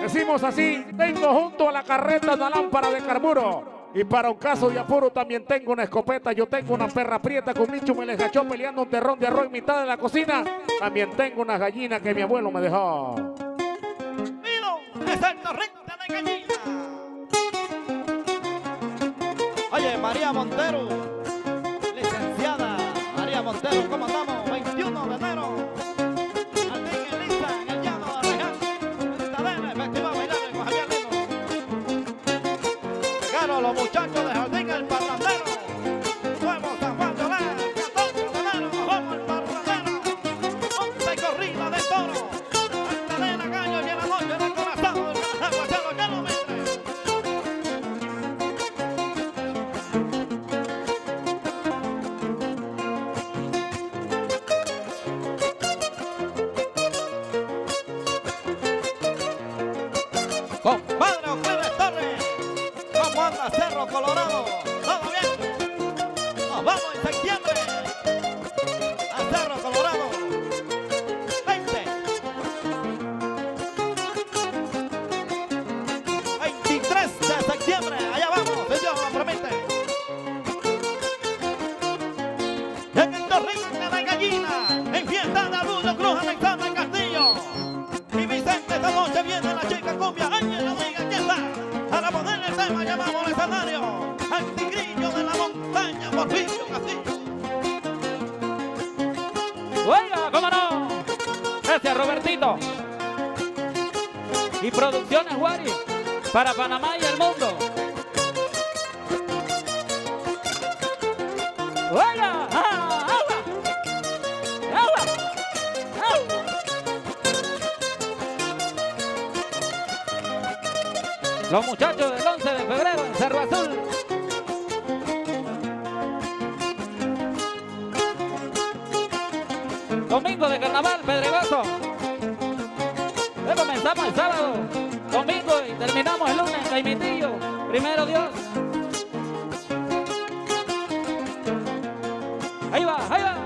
Decimos así, tengo junto a la carreta una lámpara de carburo. Y para un caso de apuro también tengo una escopeta. Yo tengo una perra prieta con nicho me le cachó peleando un terrón de arroz en mitad de la cocina. También tengo una gallina que mi abuelo me dejó. ¡Mido! ¡Es el torrente de gallina! Oye, María Montero, licenciada María Montero, ¿cómo andamos? 21 de enero. Jardín Elisa, en el llano de Arreján, Ciudadela, Festival Bailable con Javier Lino. Llegaron los muchachos de Jardín El Parrandero. Nuevo San Juan de Olea, 14 de enero, nos vamos al Parrandero. 11 corrida de toro. Magdalena Gallo y en la noche en el corazón del aguachero que lo mete. Compadre Euclides Torres, ¿cómo anda Cerro Colorado? ¿Todo bien? Nos vamos en septiembre a Cerro Colorado. 23 de septiembre, allá vamos, si Dios lo permite. En el torrente de gallina, en fiesta de Arullo Cruz, Alexander Castillo. Y Vicente, esta noche viene la chica cumbia. Ángel no diga quién está. A la poner el tema llamamos al escenario al tigrillo de la montaña, Porfirio Castillo. Oiga, cómo no. Gracias, Robertito. Y Producciones Guari para Panamá y el mundo. Oiga, agua, agua, agua. Los muchachos del 11 de febrero en Cerro Azul. Domingo de carnaval, Pedregoso. Comenzamos el sábado, domingo y terminamos el lunes, Caimitillo. Primero Dios. Ahí va, ahí va.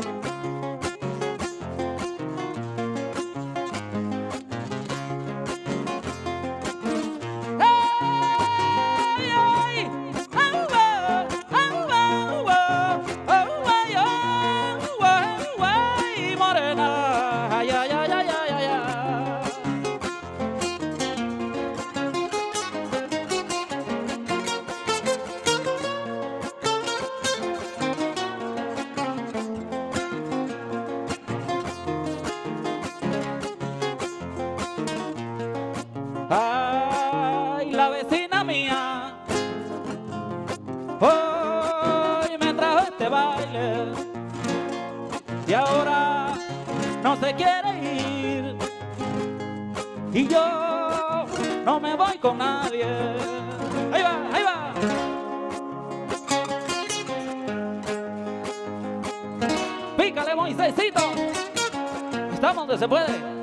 Ay, la vecina mía hoy me trajo este baile y ahora no se quiere ir y yo no me voy con nadie. Ahí va, ahí va. Pícale, Moisésito. Estamos donde se puede.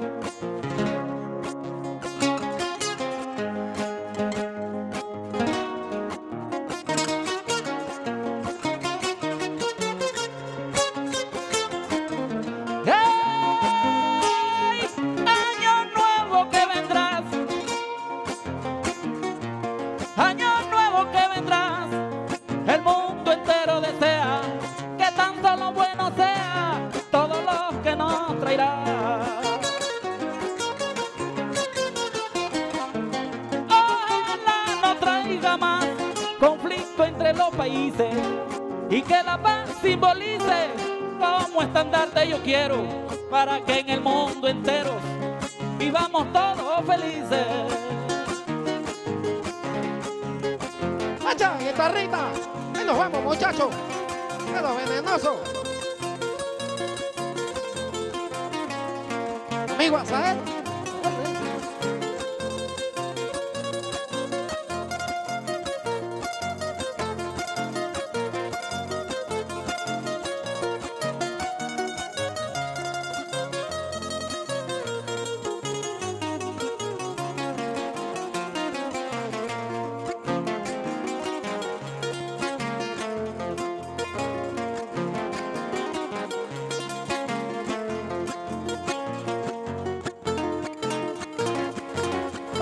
Y que la paz simbolice como estandarte yo quiero para que en el mundo entero vivamos todos felices. ¡Macha, guitarrita! ¡Ahí nos vamos, muchachos! ¡Quedo venenoso! Amigo Azael.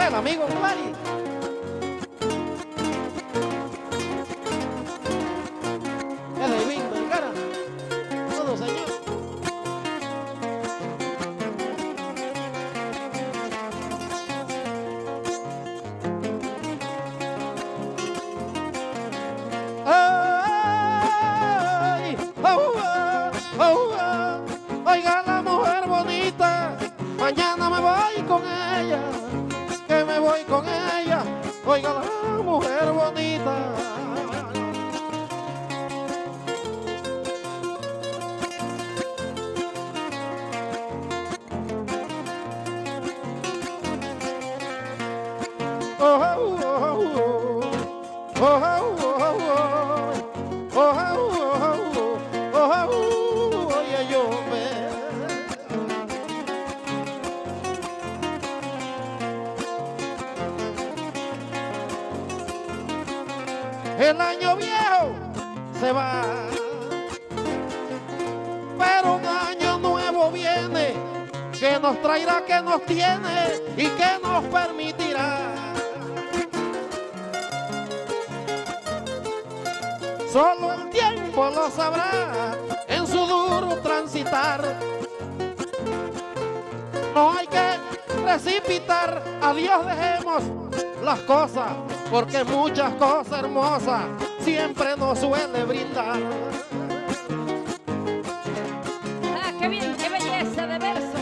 del amigo Clary. Es de Vin Vergara. Todo, señor. Ay, oiga la mujer bonita, mañana me voy con ella, que me voy con ella, oiga la mujer bonita. Oye, yo me. El año viejo se va, pero un año nuevo viene, que nos traerá, que nos tiene y que nos permitirá solo el tiempo lo sabrá en su duro transitar. No hay que precipitar, a Dios dejemos las cosas, porque muchas cosas hermosas siempre nos suele brindar. Ah, qué bien, qué belleza de verso.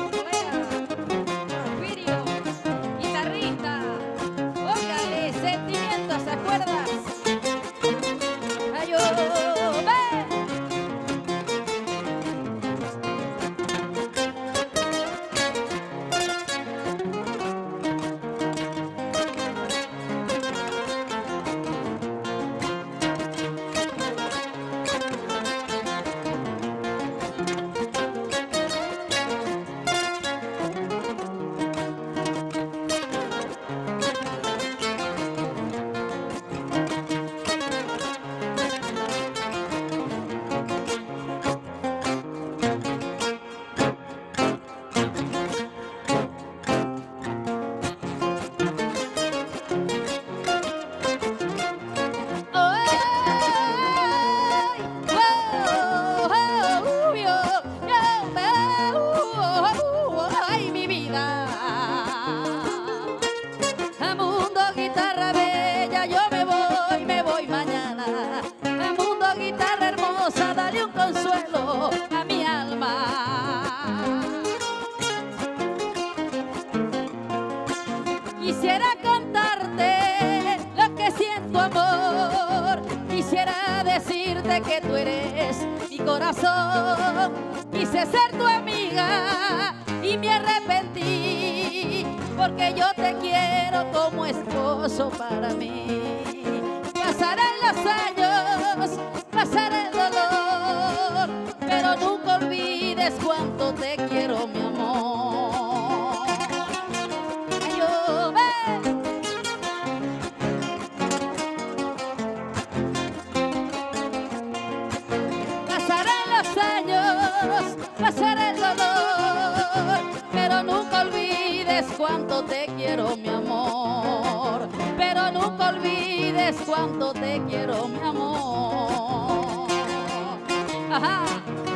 Vídeo, guitarrista, óigale, sentimientos, ¿te acuerdas? Quisiera contarte lo que siento, amor. Quisiera decirte que tú eres mi corazón. Quise ser tu amiga y me arrepentí, porque yo te quiero como esposo para mí. Pasarán los años, pasará el dolor, pero nunca olvides cuánto te quiero, mi amor. Pasará el dolor, pero nunca olvides cuánto te quiero, mi amor. Pero nunca olvides cuánto te quiero, mi amor. Ajá.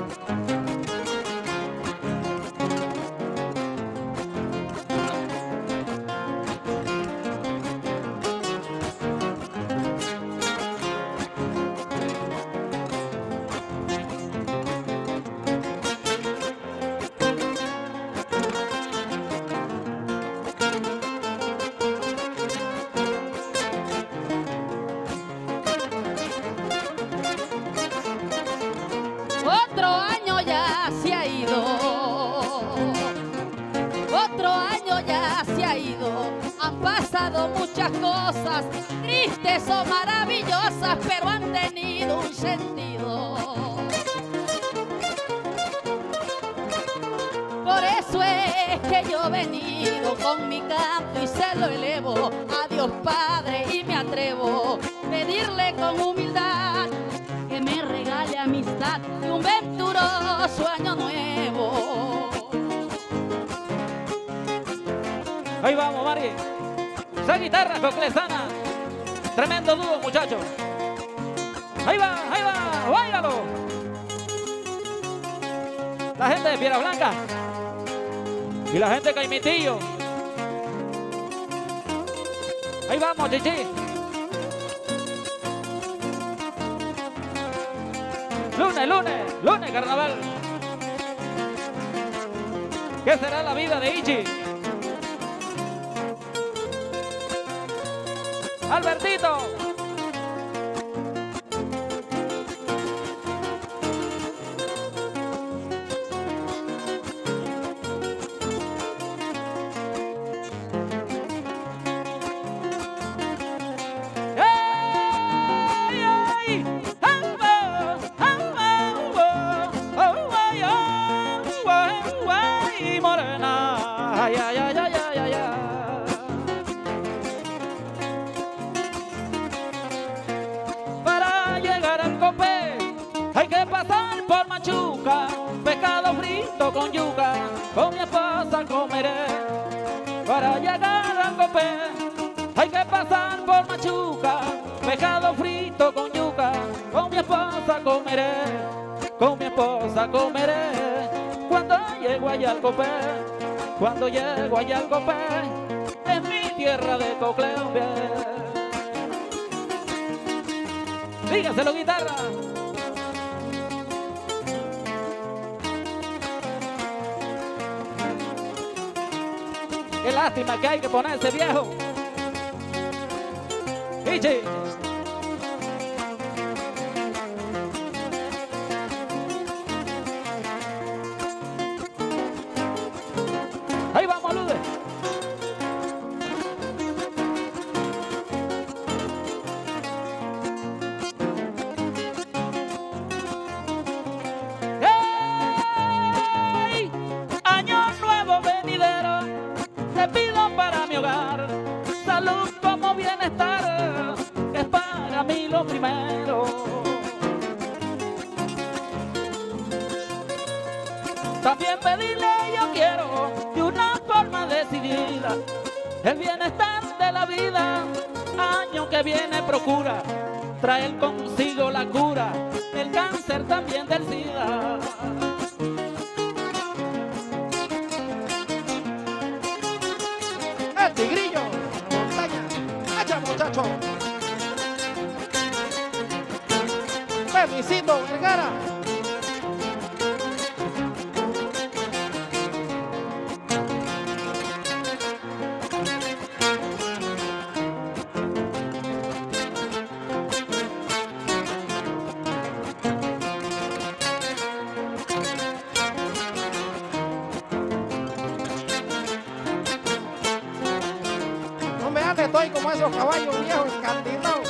Otro año ya se ha ido, otro año ya se ha ido. Han pasado muchas cosas, tristes o maravillosas, pero han tenido un sentido. Por eso es que yo he venido con mi canto y se lo elevo a Dios Padre, y me atrevo a pedirle con humildad que me regale amistad y un venturoso año nuevo. Ahí vamos, Mari. Esa guitarra coclesana. Tremendo dúo, muchachos. Ahí va, váyalo. La gente de Piedra Blanca. Y la gente de Caimitillo. Ahí vamos, Chichi. Lunes, carnaval. ¿Qué será la vida de Ichi? Albertito. Para llegar al Copé hay que pasar por Machuca, pescado frito con yuca, con mi esposa comeré. Para llegar al Copé hay que pasar por Machuca, pescado frito con yuca, con mi esposa comeré, con mi esposa comeré. Cuando llego allá al Copé, cuando llego allá al Copé, es mi tierra de Cocleombe. Dígaselo, guitarra. Qué lástima que hay que ponerse viejo. Ichi. Ahí vamos, Lude. ¡Hey! Año nuevo venidero, te pido para mi hogar salud como bienestar, que es para mí lo primero. También pedirle yo quiero de una forma decidida el bienestar de la vida. Año que viene procura traer consigo la cura del cáncer, también del SIDA. El tigrillo, montaña, hacha muchacho. Felicito, Vergara. No me hagas, estoy como esos caballos viejos encandilados.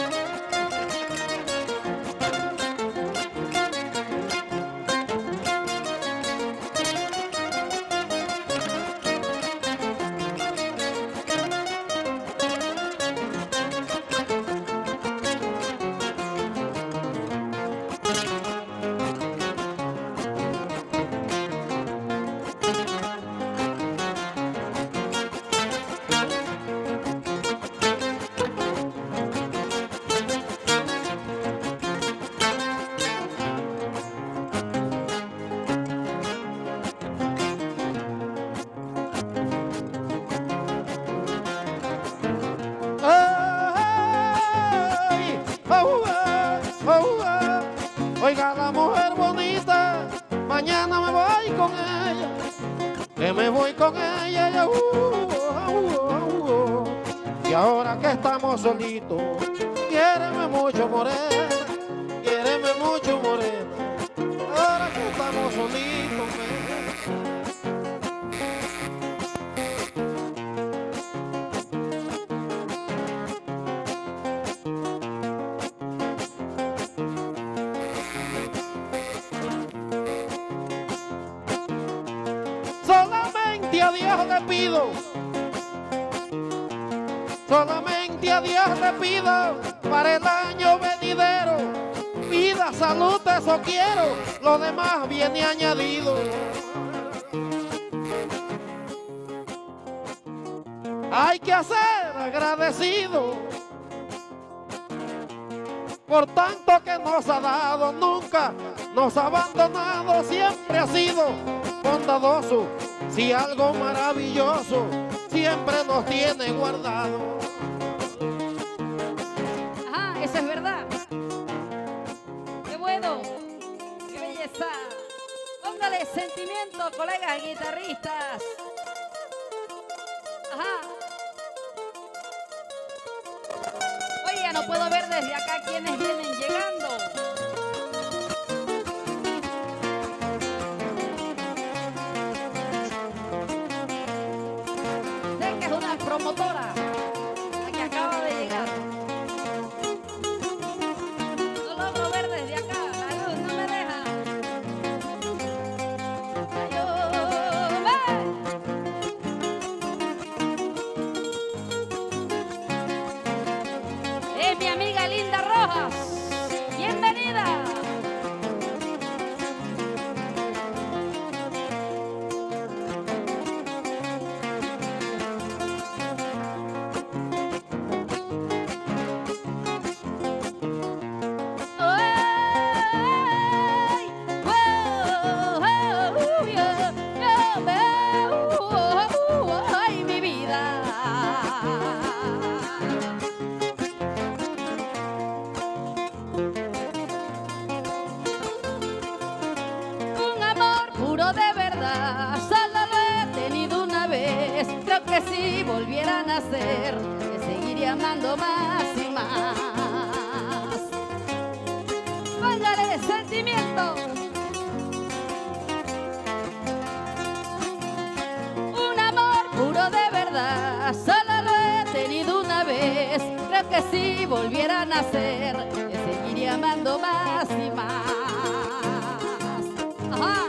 Ay, oiga la mujer bonita, mañana me voy con ella, que me voy con ella, y ahora que estamos solitos, quiéreme mucho morena, quiéreme mucho morena, ahora que estamos solitos, solamente a Dios le pido, solamente a Dios le pido para el año venidero, vida, salud, eso quiero, lo demás viene añadido. Hay que ser agradecido por tanto que nos ha dado, nunca nos ha abandonado, siempre ha sido bondadoso, si algo maravilloso, siempre nos tiene guardado. Ajá, eso es verdad. Qué bueno, qué belleza. Póngale sentimiento, colegas guitarristas. Ajá. Oye, no puedo ver desde acá quienes vienen llegando. Sé que es una promotora la que acaba de llegar. No logro ver desde acá, la luz no me deja. Es mi amiga Linda Rojas. Bienvenida. Ay, mi vida. Un amor puro de verdad, solo lo he tenido una vez. Creo que si volviera a nacer, te seguiría amando más y más. Póngale sentimiento. Un amor puro de verdad, solo lo he tenido una vez. Creo que si volviera a nacer, te seguiría amando más y más. Ajá.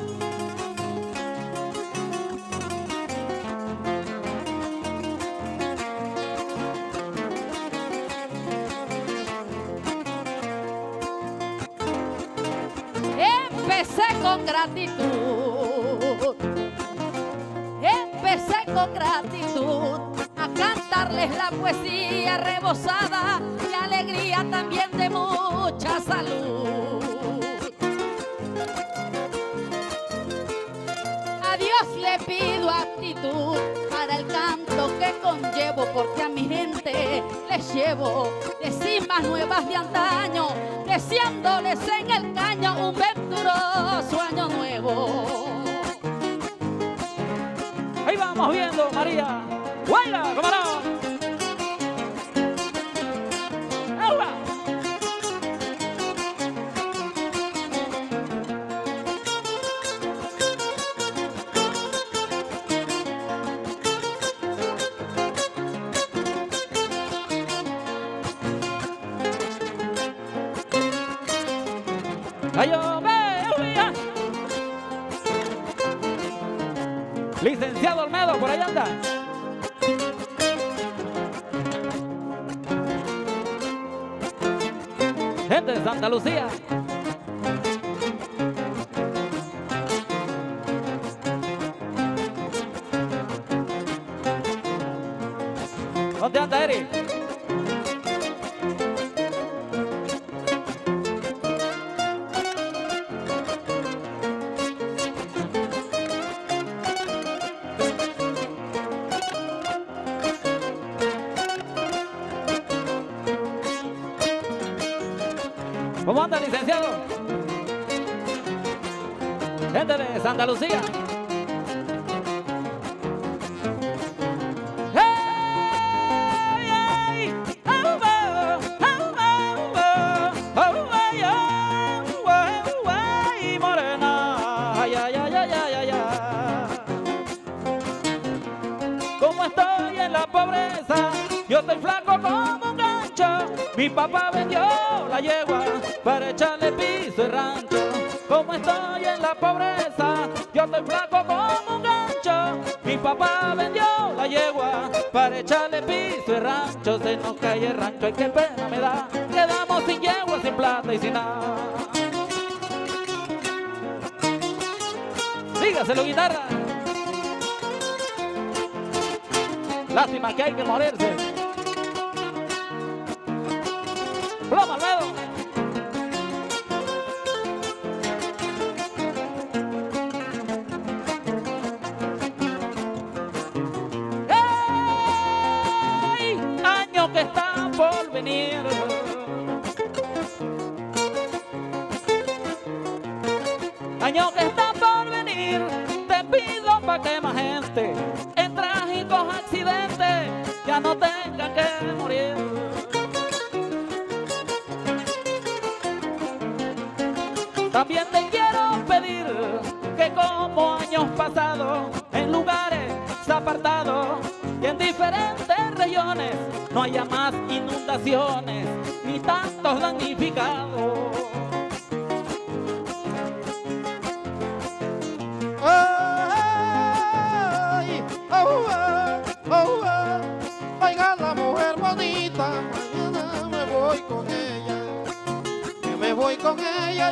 Empecé con gratitud. Empecé con gratitud a cantarles la poesía rebosada de alegría, también de mucha salud. A Dios le pido actitud para el canto que conllevo, porque a mi gente les llevo décimas nuevas de antaño, deseándoles en el caño un venturoso año nuevo. Ahí vamos viendo, María. ¡Guayla, cómo no! ¡Agua! ¡Ayo, ve! Licenciado Olmedo, por ahí anda. Gente de Santa Lucía. ¿Dónde anda, Eric? ¿Cómo anda, licenciado? Gente de Santa Lucía. ¡Hey! ¡Oh, oh! ¡Oh, oh! ¡Oh, oh! ¡Ay, morena! ¡Ay, ay, ay, ay, ay, ay! ¿Cómo estoy en la pobreza? Yo estoy flaco como un gancho. Mi papá vendió la yegua para echarle piso y rancho. Como estoy en la pobreza, yo estoy flaco como un gancho. Mi papá vendió la yegua para echarle piso y rancho. Se nos cae el rancho, ay, qué pena me da. Quedamos sin yegua, sin plata y sin nada. Dígaselo, guitarra. Lástima que hay que morirse. ¡Ploma, Albedo! ¡Ey! Años que están por venir. Años que están por venir. Te pido pa' que más gente en trágicos accidentes ya no tengan que morir. También te quiero pedir que como años pasados en lugares apartados y en diferentes regiones no haya más inundaciones ni tantos damnificados. Ay, oiga la mujer bonita, mañana me voy con ella, que me voy con ella.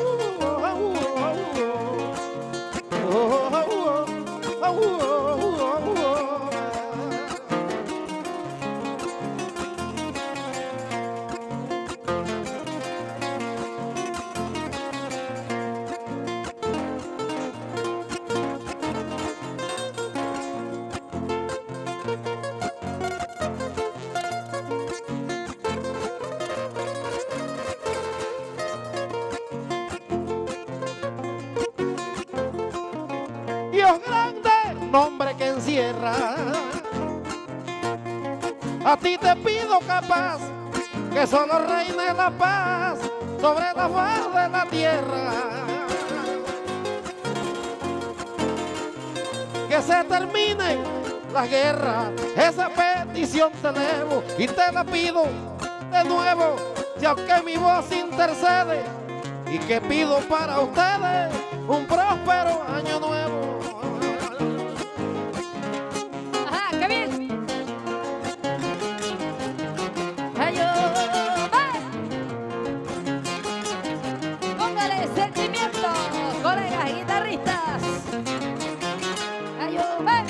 Dios grande, nombre que encierra. A ti te pido capaz que solo reine la paz sobre la faz de la tierra. Que se termine la guerra, esa petición te elevo y te la pido de nuevo, y aunque mi voz intercede, y que pido para ustedes un próspero año nuevo. Ajá, qué bien. Ay, oh, va. Póngale sentimiento, colegas guitarristas. Ay, oh, va.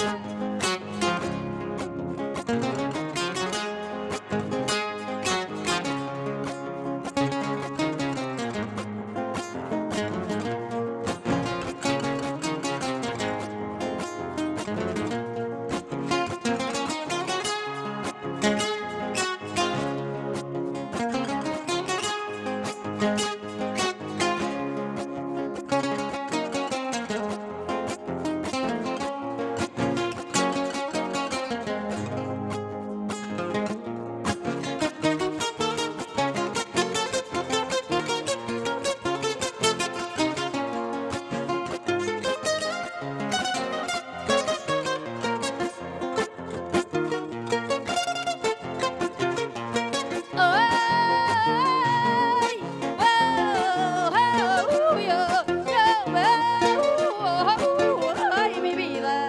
Ay, mi vida,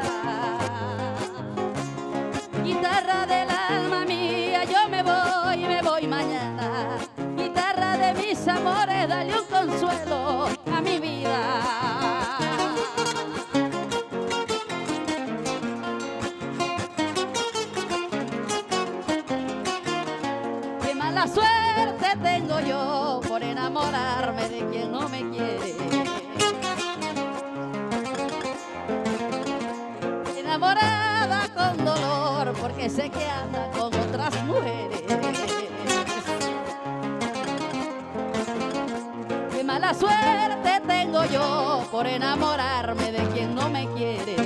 guitarra del alma mía, yo me voy mañana. Guitarra de mis amores, dale un consuelo a mi vida. Qué mala suerte tengo yo por enamorarme de quien no me quiere. Enamorada con dolor porque sé que anda con otras mujeres. Qué mala suerte tengo yo por enamorarme de quien no me quiere.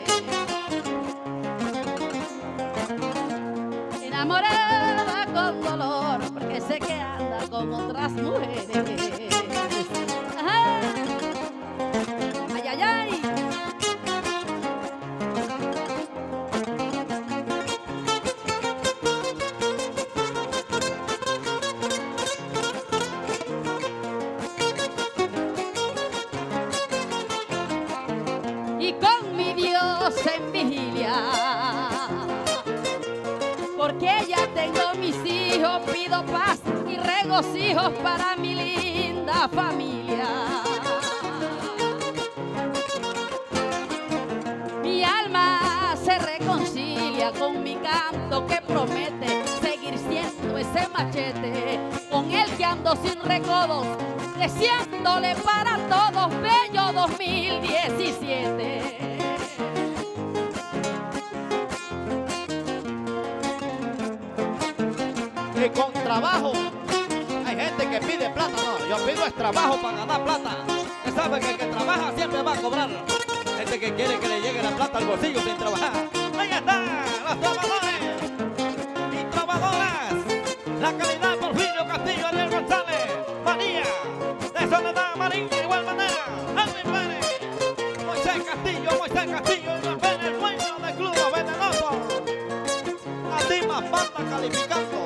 Enamorada con dolor porque sé que anda con otras mujeres. Ajá. Ay, ay, ay. Y con mi Dios en vigilia, porque ya tengo mis hijos, pido paz y regocijos para mi linda familia. Mi alma se reconcilia gloria con mi canto que promete seguir siendo ese machete con el que ando sin recodos, deseándole para todos bello 2017. Y con trabajo, hay gente que pide plata, no, yo pido es trabajo para ganar plata. Usted sabe que el que trabaja siempre va a cobrar. Gente que quiere que le llegue la plata al bolsillo sin trabajar. Ahí están los trovadores y trovadoras. La calidad Porfirio Castillo, Ariel González, María, de Soledad Marín, de igual manera, Alvin Pérez, Moisés Castillo, Iván Pérez, el dueño del Club Los Venenosos. A Dimas Banda calificando.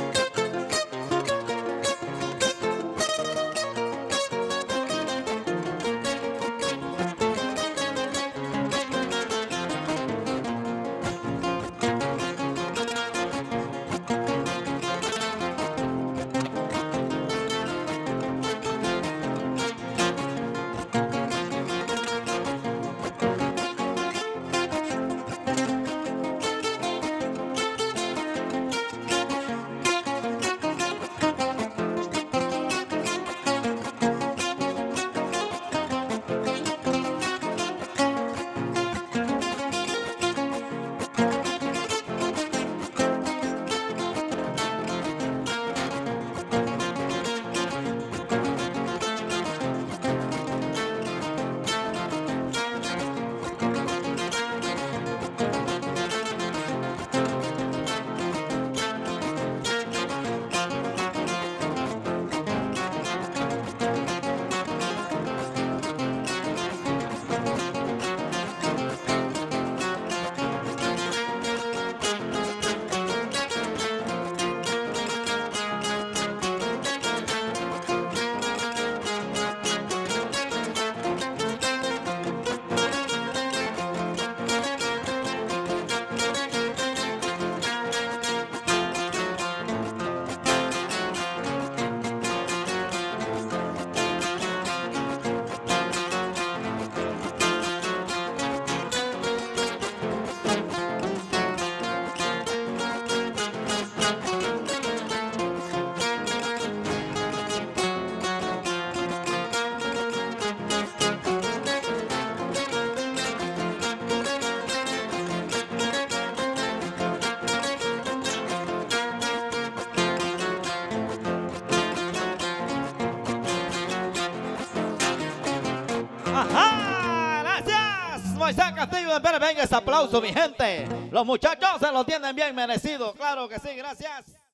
¡Ajá! ¡Gracias! Moisés Castillo de Pérez, venga ese aplauso, mi gente. Los muchachos se lo tienen bien merecido, claro que sí, gracias.